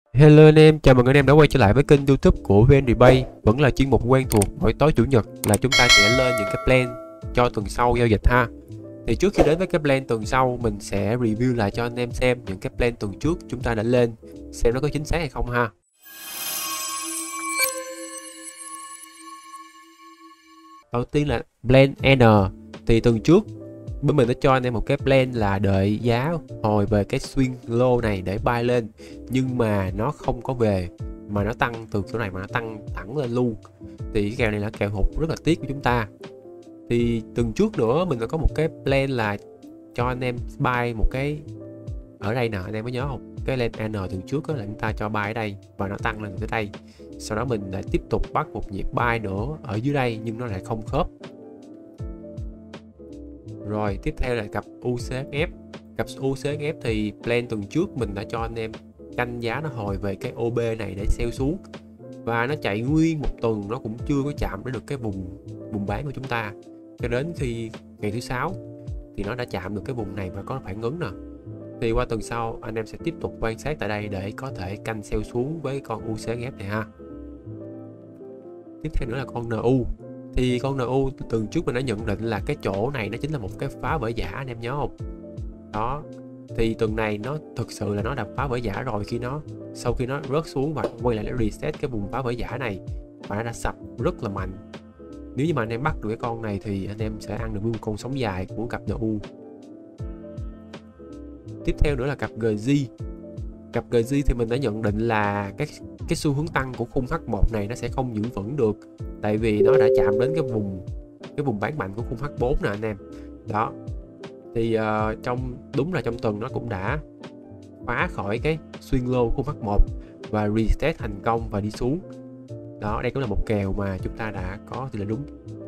Hello anh em, chào mừng anh em đã quay trở lại với kênh YouTube của VnDebate. Vẫn là chuyên mục quen thuộc mỗi tối chủ nhật là chúng ta sẽ lên những cái plan cho tuần sau giao dịch ha. Thì trước khi đến với cái plan tuần sau, mình sẽ review lại cho anh em xem những cái plan tuần trước chúng ta đã lên, xem nó có chính xác hay không ha. Đầu tiên là plan N. Thì tuần trước bên mình đã cho anh em một cái plan là đợi giá hồi về cái swing low này để buy lên, nhưng mà nó không có về mà nó tăng từ chỗ này mà nó tăng thẳng lên luôn. Thì cái kèo này là kèo hụt rất là tiếc của chúng ta. Thì tuần trước nữa mình đã có một cái plan là cho anh em buy một cái ở đây nè, anh em có nhớ không? Cái plan N tuần trước là chúng ta cho buy ở đây và nó tăng lên tới đây, sau đó mình lại tiếp tục bắt một nhịp buy nữa ở dưới đây nhưng nó lại không khớp. Rồi tiếp theo là cặp UCHF. Cặp UCHF thì plan tuần trước mình đã cho anh em canh giá nó hồi về cái OB này để sell xuống, và nó chạy nguyên một tuần nó cũng chưa có chạm đến được cái vùng bán của chúng ta, cho đến khi ngày thứ sáu thì nó đã chạm được cái vùng này và có phản ứng nè. Thì qua tuần sau anh em sẽ tiếp tục quan sát tại đây để có thể canh sell xuống với con UCHF này ha. Tiếp theo nữa là con NU. Thì con NU tuần trước mình đã nhận định là cái chỗ này nó chính là một cái phá vỡ giả, anh em nhớ không? Đó, thì tuần này nó thực sự là nó đã phá vỡ giả rồi, sau khi nó rớt xuống và quay lại để reset cái vùng phá vỡ giả này, và nó đã sập rất là mạnh. Nếu như mà anh em bắt được cái con này thì anh em sẽ ăn được một con sóng dài của cặp NU. Tiếp theo nữa là cặp GG. Cặp GG thì mình đã nhận định là cái xu hướng tăng của khung H1 này nó sẽ không giữ vững được, tại vì nó đã chạm đến cái vùng bán mạnh của khung H4 nè anh em. Đó. Thì đúng là trong tuần nó cũng đã phá khỏi cái xuyên lô khung H1 và reset thành công và đi xuống. Đó, đây cũng là một kèo mà chúng ta đã có thì là đúng.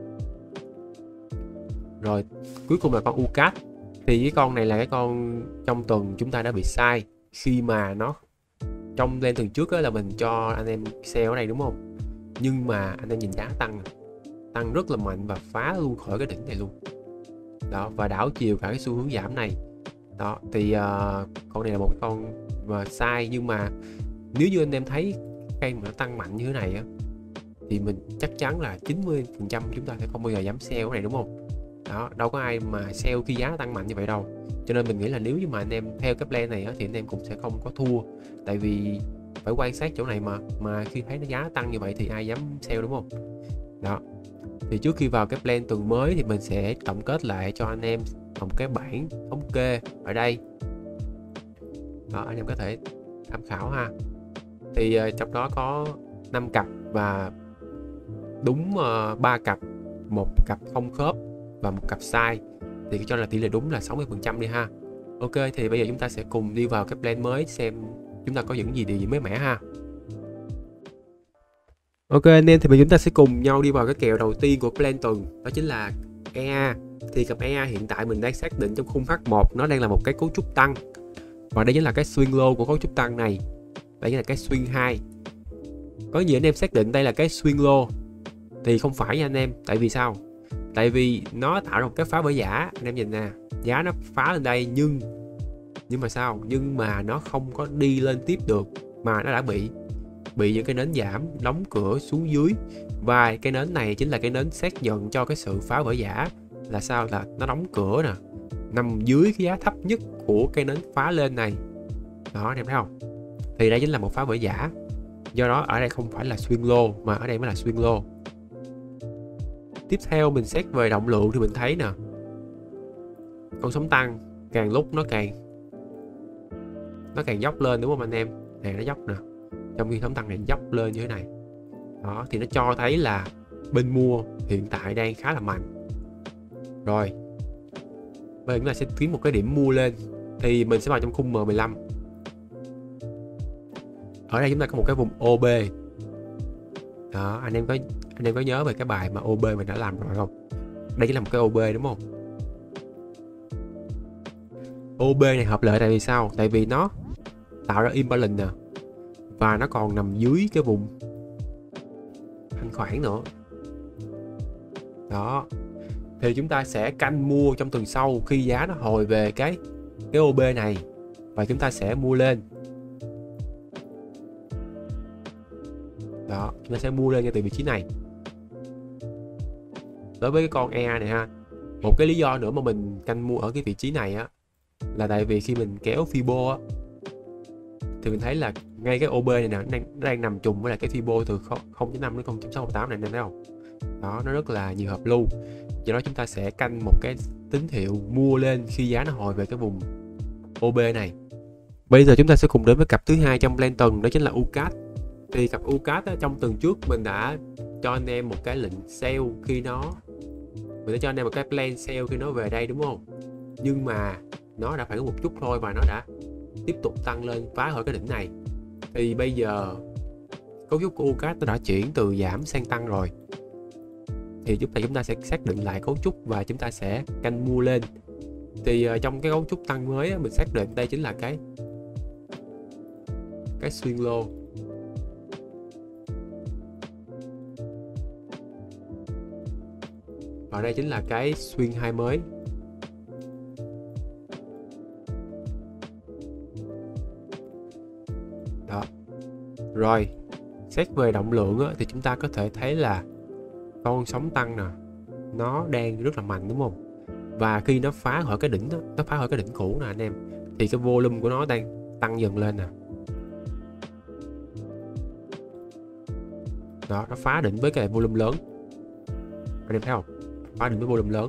Rồi, cuối cùng là con UCAT. Thì cái con này là cái con trong tuần chúng ta đã bị sai, khi mà nó trong lên tuần trước là mình cho anh em sell ở đây đúng không, nhưng mà anh em nhìn giá tăng rất là mạnh và phá luôn khỏi cái đỉnh này luôn. Đó, và đảo chiều cả cái xu hướng giảm này. Đó, thì con này là một con mà sai, nhưng mà nếu như anh em thấy cây mà nó tăng mạnh như thế này á, thì mình chắc chắn là 90% chúng ta sẽ không bao giờ dám sell cái này đúng không? Đó, đâu có ai mà sell khi giá tăng mạnh như vậy đâu. Cho nên mình nghĩ là nếu như mà anh em theo cái plan này á, thì anh em cũng sẽ không có thua, tại vì phải quan sát chỗ này mà khi thấy nó giá tăng như vậy thì ai dám sell đúng không? Đó, thì trước khi vào cái plan tuần mới thì mình sẽ tổng kết lại cho anh em một cái bảng thống kê ở đây. Đó, anh em có thể tham khảo ha. Thì trong đó có 5 cặp và đúng 3 cặp, một cặp không khớp và một cặp sai, thì cho là tỷ lệ đúng là 60% đi ha. Ok, thì bây giờ chúng ta sẽ cùng đi vào cái plan mới xem chúng ta có những gì mới mẻ ha. Ok anh em, thì bây giờ chúng ta sẽ cùng nhau đi vào cái kèo đầu tiên của plan tuần, đó chính là EA. Thì cặp EA hiện tại mình đang xác định trong khung H1 nó đang là một cái cấu trúc tăng, và đây chính là cái swing low của cấu trúc tăng này. Đây chính là cái swing 2. Có gì anh em xác định đây là cái swing low thì không phải nha anh em. Tại vì sao? Tại vì nó tạo ra một cái phá vỡ giả, anh em nhìn nè, giá nó phá lên đây nhưng mà sao? Nhưng mà nó không có đi lên tiếp được, mà nó đã bị những cái nến giảm đóng cửa xuống dưới, và cái nến này chính là cái nến xác nhận cho cái sự phá vỡ giả. Là sao? Là nó đóng cửa nè, nằm dưới cái giá thấp nhất của cái nến phá lên này. Đó, anh em thấy không? Thì đây chính là một phá vỡ giả. Do đó ở đây không phải là swing low, mà ở đây mới là swing low. Tiếp theo mình xét về động lượng thì mình thấy nè, con sóng tăng càng lúc nó càng dốc lên đúng không anh em? Này nó dốc nè, trong khi sóng tăng này dốc lên như thế này. Đó, thì nó cho thấy là bên mua hiện tại đang khá là mạnh. Rồi bây giờ chúng ta sẽ kiếm một cái điểm mua lên, thì mình sẽ vào trong khung M15. Ở đây chúng ta có một cái vùng OB. Đó, anh em có nhớ về cái bài mà OB mình đã làm rồi không? Đây chỉ là một cái OB đúng không? OB này hợp lợi tại vì sao? Tại vì nó tạo ra imbalance nè, và nó còn nằm dưới cái vùng thanh khoản nữa. Đó, thì chúng ta sẽ canh mua trong tuần sau khi giá nó hồi về cái OB này, và chúng ta sẽ mua lên. Đó, chúng ta sẽ mua lên ngay từ vị trí này. Đối với cái con EA này ha, một cái lý do nữa mà mình canh mua ở cái vị trí này á là tại vì khi mình kéo Fibo á thì mình thấy là ngay cái OB này nè, nó đang nằm trùng với lại cái Fibo từ 0.5 đến 0.618 này, nên thấy không? Đó, nó rất là nhiều hợp lưu. Do đó chúng ta sẽ canh một cái tín hiệu mua lên khi giá nó hồi về cái vùng OB này. Bây giờ chúng ta sẽ cùng đến với cặp thứ hai trong plan tuần, đó chính là UCAT. Thì cặp UCAT á, trong tuần trước mình đã cho anh em một cái lệnh sell khi nó, mình đã cho anh em một cái plan sell khi nó về đây đúng không? Nhưng mà nó đã phản ứng một chút thôi và nó đã tiếp tục tăng lên phá khỏi cái đỉnh này. Thì bây giờ cấu trúc của UCAT nó đã chuyển từ giảm sang tăng rồi. Thì chúng ta sẽ xác định lại cấu trúc và chúng ta sẽ canh mua lên. Thì trong cái cấu trúc tăng mới á, mình xác định đây chính là cái swing low. Và đây chính là cái swing high mới. Đó. Rồi, xét về động lượng á, thì chúng ta có thể thấy là con sóng tăng nè, nó đang rất là mạnh đúng không? Và khi nó phá khỏi cái đỉnh đó, nó phá khỏi cái đỉnh cũ nè anh em, thì cái volume của nó đang tăng dần lên nè. Đó, nó phá đỉnh với cái volume lớn. Anh em thấy không? Phá đỉnh với volume lớn.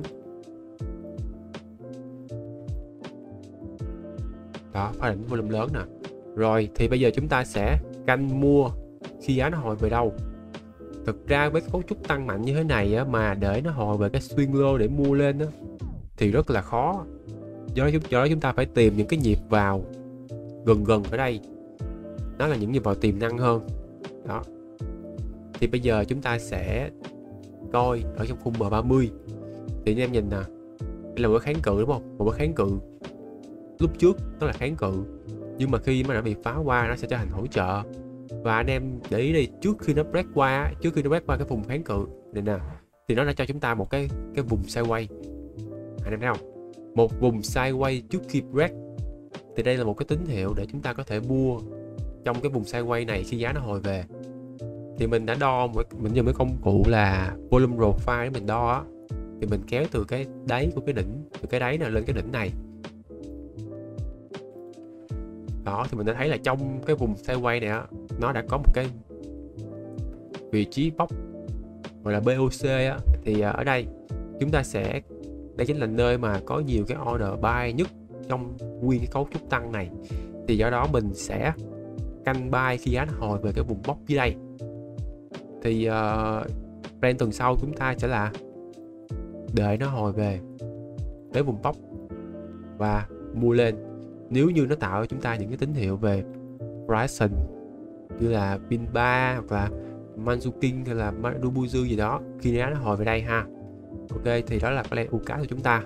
Đó, phá đỉnh với volume lớn nè. Rồi, thì bây giờ chúng ta sẽ canh mua khi giá nó hồi về đâu. Thực ra với cấu trúc tăng mạnh như thế này á, mà để nó hồi về cái swing low để mua lên á, thì rất là khó. Do đó chúng ta phải tìm những cái nhịp vào gần ở đây. Đó là những nhịp vào tiềm năng hơn. Đó. Thì bây giờ chúng ta sẽ coi ở trong khung M30. Thì anh em nhìn nè, đây là một cái kháng cự đúng không? Một cái kháng cự lúc trước nó là kháng cự, nhưng mà khi mà đã bị phá qua nó sẽ trở thành hỗ trợ. Và anh em để ý đi, trước khi nó break qua cái vùng kháng cự này nè, thì nó đã cho chúng ta một cái vùng sideways. Anh em thấy không? Một vùng sideways trước khi break. Thì đây là một cái tín hiệu để chúng ta có thể mua trong cái vùng sideways này khi giá nó hồi về. Thì mình đã đo, mình dùng cái công cụ là volume profile để mình đo á. Thì mình kéo từ cái đáy của cái đỉnh, từ cái đáy này lên cái đỉnh này. Đó, thì mình đã thấy là trong cái vùng sideways này á, nó đã có một cái vị trí bóc gọi là BOC á. Thì ở đây chúng ta sẽ, đây chính là nơi mà có nhiều cái order buy nhất trong nguyên cái cấu trúc tăng này. Thì do đó mình sẽ canh buy khi giá nó hồi về cái vùng bóc dưới đây. Thì plan tuần sau chúng ta sẽ là đợi nó hồi về tới vùng bóc và mua lên. Nếu như nó tạo cho chúng ta những cái tín hiệu về Bryson như là Pin3 hoặc là Manzukin hay là Marubuzu gì đó khi giá nó hồi về đây ha. Ok, thì đó là plan UCAT của chúng ta.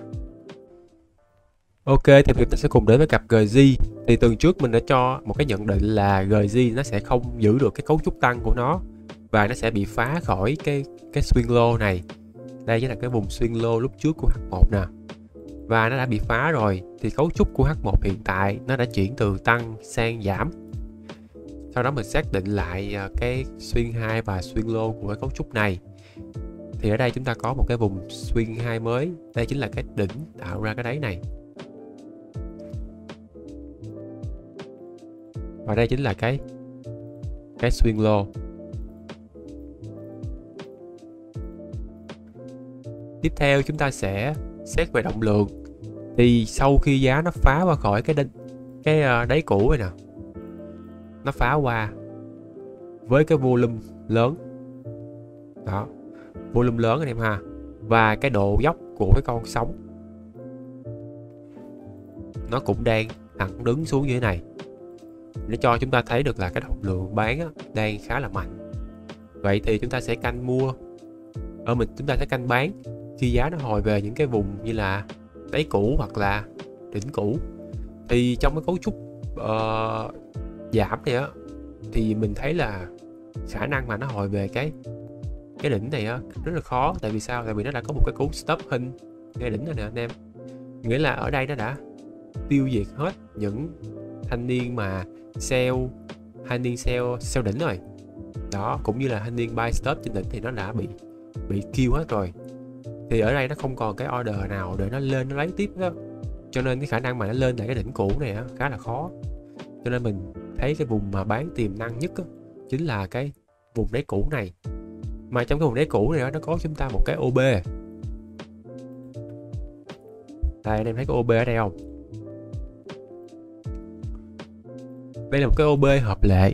Ok, thì chúng ta sẽ cùng đến với cặp GG. Thì tuần trước mình đã cho một cái nhận định là GG nó sẽ không giữ được cái cấu trúc tăng của nó và nó sẽ bị phá khỏi cái swing low này. Đây chính là cái vùng swing low lúc trước của H1 nè. Và nó đã bị phá rồi. Thì cấu trúc của H1 hiện tại nó đã chuyển từ tăng sang giảm. Sau đó mình xác định lại cái swing high và swing low của cái cấu trúc này. Thì ở đây chúng ta có một cái vùng swing high mới. Đây chính là cái đỉnh tạo ra cái đáy này. Và đây chính là cái swing low. Tiếp theo chúng ta sẽ xét về động lượng. Thì sau khi giá nó phá qua khỏi cái đáy cũ này nè, nó phá qua với cái volume lớn. Đó, volume lớn anh em ha. Và cái độ dốc của cái con sóng nó cũng đang thẳng đứng xuống như thế này. Nó cho chúng ta thấy được là cái động lượng bán đang khá là mạnh. Vậy thì chúng ta sẽ canh mua, chúng ta sẽ canh bán khi giá nó hồi về những cái vùng như là đáy cũ hoặc là đỉnh cũ. Thì trong cái cấu trúc giảm này á, thì mình thấy là khả năng mà nó hồi về cái đỉnh này á rất là khó. Tại vì sao? Tại vì nó đã có một cái cú stop hình ngay đỉnh này nè anh em. Nghĩa là ở đây nó đã tiêu diệt hết những thanh niên mà sell đỉnh rồi. Đó, cũng như là thanh niên buy stop trên đỉnh thì nó đã bị kill hết rồi. Thì ở đây nó không còn cái order nào để nó lên nó lấy tiếp đó, cho nên cái khả năng mà nó lên lại cái đỉnh cũ này á, khá là khó. Cho nên mình thấy cái vùng mà bán tiềm năng nhất á, chính là cái vùng đáy cũ này. Mà trong cái vùng đáy cũ này đó, nó có chúng ta một cái OB. Đây, anh em thấy cái OB ở đây không? Đây là một cái OB hợp lệ.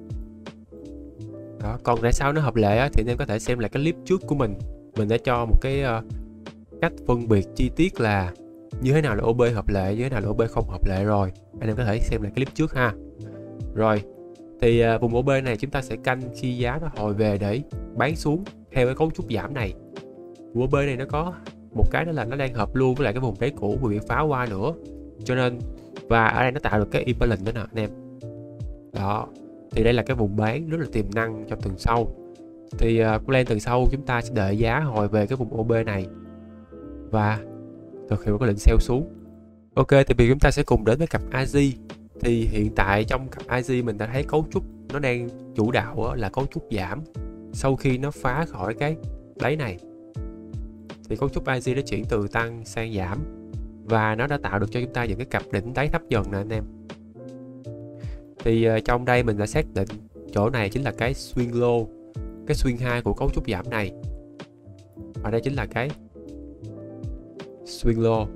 Đó, còn tại sao nó hợp lệ á, thì anh em có thể xem lại cái clip trước của mình. Mình đã cho một cái cách phân biệt chi tiết là như thế nào là OB hợp lệ, như thế nào là OB không hợp lệ rồi. Anh em có thể xem lại cái clip trước ha. Rồi, thì vùng OB này chúng ta sẽ canh khi giá nó hồi về để bán xuống theo cái cấu trúc giảm này. Vùng OB này nó có một cái đó là nó đang hợp luôn với lại cái vùng đáy cũ vừa bị phá qua nữa. Cho nên, và ở đây nó tạo được cái imbalance đó nè anh em. Đó, thì đây là cái vùng bán rất là tiềm năng trong tuần sau. Thì plan tuần sau chúng ta sẽ đợi giá hồi về cái vùng OB này và thực hiện một cái lệnh sell xuống. Ok, thì bây chúng ta sẽ cùng đến với cặp AJ. Thì hiện tại trong cặp AJ mình đã thấy cấu trúc nó đang chủ đạo là cấu trúc giảm sau khi nó phá khỏi cái đáy này. Thì cấu trúc AJ nó chuyển từ tăng sang giảm và nó đã tạo được cho chúng ta những cái cặp đỉnh đáy thấp dần nè anh em. Thì trong đây mình đã xác định chỗ này chính là cái swing low, cái swing 2 của cấu trúc giảm này. Và đây chính là cái swing low.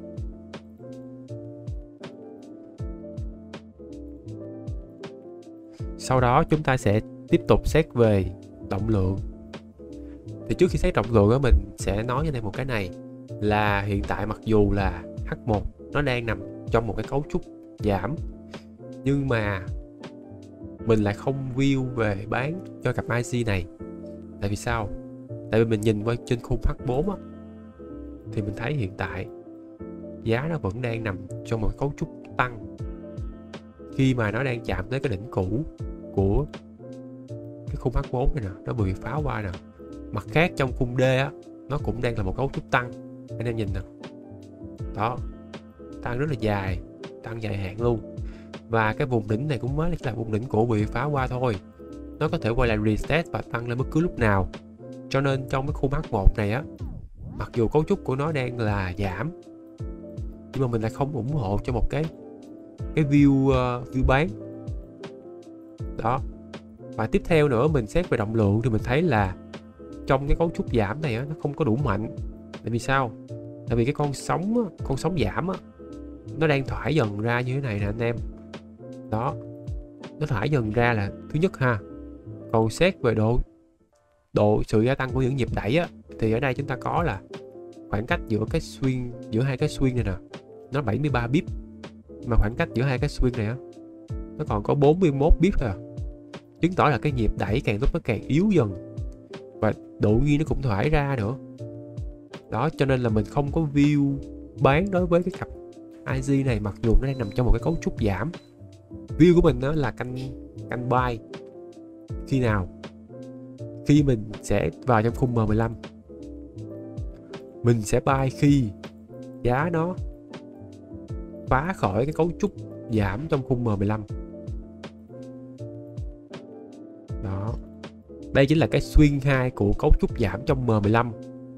Sau đó chúng ta sẽ tiếp tục xét về động lượng. Thì trước khi xét trọng lượng á, mình sẽ nói cho em một cái này là hiện tại mặc dù là H1 nó đang nằm trong một cái cấu trúc giảm, nhưng mà mình lại không view về bán cho cặp IC này. Tại vì sao? Tại vì mình nhìn qua trên khung H4 á, thì mình thấy hiện tại giá nó vẫn đang nằm trong một cấu trúc tăng khi mà nó đang chạm tới cái đỉnh cũ của cái khung H4 này nè, nó bị phá qua nè. Mặt khác trong khung D á, nó cũng đang là một cấu trúc tăng, anh em nhìn nè. Đó, tăng rất là dài, tăng dài hạn luôn. Và cái vùng đỉnh này cũng mới là vùng đỉnh cũ bị phá qua thôi, nó có thể quay lại reset và tăng lên bất cứ lúc nào. Cho nên trong cái khung H1 này á, mặc dù cấu trúc của nó đang là giảm, nhưng mà mình lại không ủng hộ cho một cái view bán. Đó. Và tiếp theo nữa, mình xét về động lượng thì mình thấy là trong cái cấu trúc giảm này á, nó không có đủ mạnh. Tại vì sao? Tại vì cái con sóng giảm á, nó đang thoải dần ra như thế này nè anh em. Đó, nó thoải dần ra là thứ nhất ha. Còn xét về độ sự gia tăng của những nhịp đẩy á, thì ở đây chúng ta có là khoảng cách giữa hai cái swing này nè, nó 73 pip, mà khoảng cách giữa hai cái swing này á, nó còn có 41 pip thôi à. Chứng tỏ là cái nhịp đẩy càng lúc nó càng yếu dần và độ nghiêng nó cũng thoải ra nữa. Đó, cho nên là mình không có view bán đối với cái cặp IG này, mặc dù nó đang nằm trong một cái cấu trúc giảm. View của mình đó là canh buy. Khi nào? Khi mình sẽ vào trong khung M15. Mình sẽ buy khi giá nó phá khỏi cái cấu trúc giảm trong khung M15. Đó. Đây chính là cái swing 2 của cấu trúc giảm trong M15.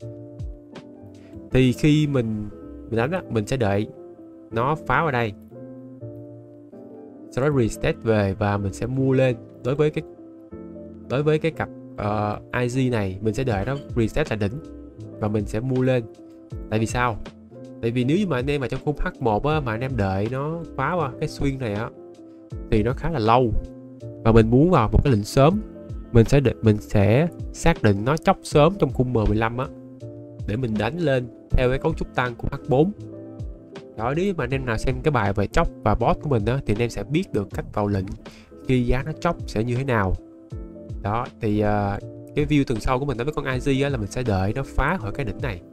Thì khi mình đánh á, mình sẽ đợi nó phá ở đây, sau đó reset về và mình sẽ mua lên. Đối với cái cặp IG này, mình sẽ đợi nó reset là đỉnh và mình sẽ mua lên. Tại vì sao? Tại vì nếu như mà anh em mà trong khung H1 á, mà anh em đợi nó phá qua cái swing này á, thì nó khá là lâu và mình muốn vào một cái lệnh sớm. Mình sẽ xác định nó chốc sớm trong khung M15 á, để mình đánh lên theo cái cấu trúc tăng của H4. Đó, nếu mà anh em nào xem cái bài về chốc và bot của mình á, thì anh em sẽ biết được cách vào lệnh khi giá nó chốc sẽ như thế nào. Đó, thì cái view tuần sau của mình đối với con IG á, là mình sẽ đợi nó phá khỏi cái đỉnh này,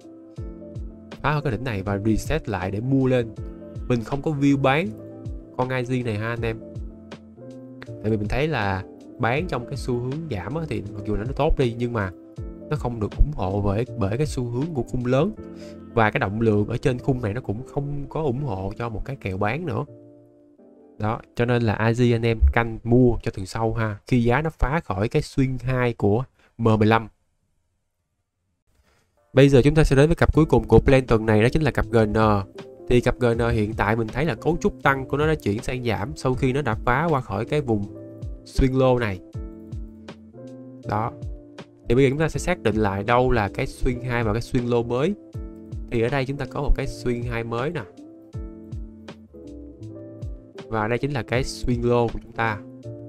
và reset lại để mua lên. Mình không có view bán con IG này ha anh em. Tại vì mình thấy là bán trong cái xu hướng giảm á, thì mặc dù nó tốt đi, nhưng mà nó không được ủng hộ bởi cái xu hướng của khung lớn, và cái động lượng ở trên khung này nó cũng không có ủng hộ cho một cái kèo bán nữa. Đó, cho nên là AJ anh em canh mua cho tuần sau ha, khi giá nó phá khỏi cái swing 2 của M15. Bây giờ chúng ta sẽ đến với cặp cuối cùng của plan tuần này, đó chính là cặp GN. Thì cặp GN hiện tại mình thấy là cấu trúc tăng của nó đã chuyển sang giảm sau khi nó đã phá qua khỏi cái vùng swing low này. Đó. Thì bây giờ chúng ta sẽ xác định lại đâu là cái swing 2 và cái swing low mới. Thì ở đây chúng ta có một cái swing 2 mới nè. Và đây chính là cái swing low của chúng ta.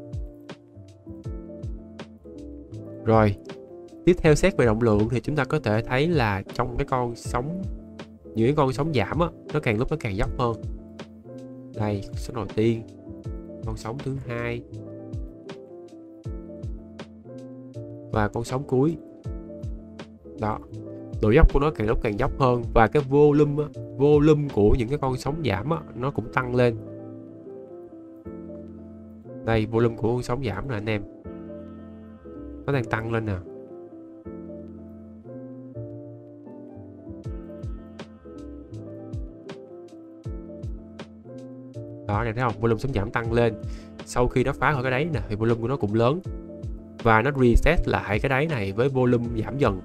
Rồi, tiếp theo xét về động lượng thì chúng ta có thể thấy là trong cái con sóng, những cái con sóng giảm á, nó càng lúc nó càng dốc hơn. Đây, số đầu tiên, con sóng thứ hai và con sóng cuối. Đó, độ dốc của nó càng lúc càng dốc hơn và cái volume của những cái con sóng giảm á, nó cũng tăng lên. Đây, volume của con sóng giảm nè anh em, nó đang tăng lên nè. Đó, này thấy không? Volume sóng giảm tăng lên. Sau khi nó phá khỏi cái đáy nè thì volume của nó cũng lớn. Và nó reset lại cái đáy này với volume giảm dần.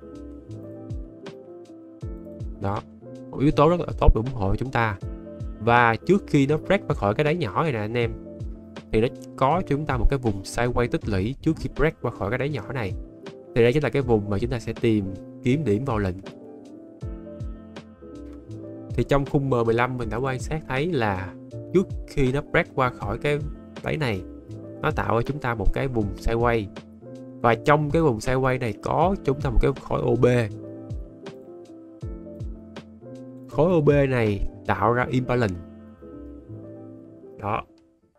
Đó, một yếu tố rất là tốt để ủng hộ chúng ta. Và trước khi nó break ra khỏi cái đáy nhỏ này nè anh em, thì nó có cho chúng ta một cái vùng sideways tích lũy trước khi break qua khỏi cái đáy nhỏ này. Thì đây chính là cái vùng mà chúng ta sẽ tìm kiếm điểm vào lệnh. Thì trong khung M15 mình đã quan sát thấy là trước khi nó break qua khỏi cái đáy này, nó tạo cho chúng ta một cái vùng sideways. Và trong cái vùng sideways này có chúng ta một cái khối OB. Khối OB này tạo ra imbalance. Đó.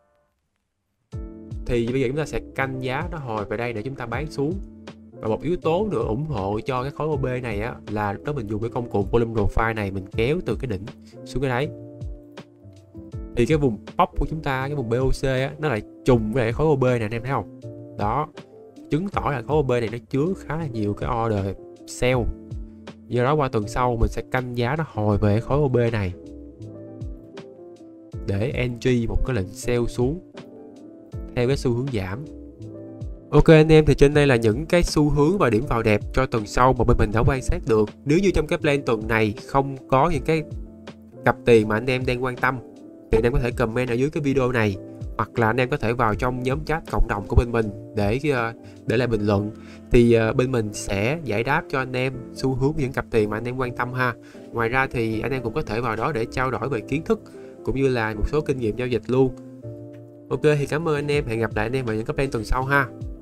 Thì bây giờ chúng ta sẽ canh giá nó hồi về đây để chúng ta bán xuống. Và một yếu tố nữa ủng hộ cho cái khối OB này á, là lúc đó mình dùng cái công cụ volume profile này, mình kéo từ cái đỉnh xuống cái đáy. Thì cái vùng pop của chúng ta, cái vùng BOC á, nó lại trùng với lại khối OB này anh em thấy không? Đó, chứng tỏ là khối OB này nó chứa khá là nhiều cái order sell. Do đó qua tuần sau mình sẽ canh giá nó hồi về khối OB này để entry một cái lệnh sell xuống theo cái xu hướng giảm. Ok anh em, thì trên đây là những cái xu hướng và điểm vào đẹp cho tuần sau mà bên mình đã quan sát được. Nếu như trong cái plan tuần này không có những cái cặp tiền mà anh em đang quan tâm thì anh em có thể comment ở dưới cái video này, hoặc là anh em có thể vào trong nhóm chat cộng đồng của bên mình để lại bình luận. Thì bên mình sẽ giải đáp cho anh em xu hướng những cặp tiền mà anh em quan tâm ha. Ngoài ra thì anh em cũng có thể vào đó để trao đổi về kiến thức cũng như là một số kinh nghiệm giao dịch luôn. Ok, thì cảm ơn anh em, hẹn gặp lại anh em vào những cái plan tuần sau ha.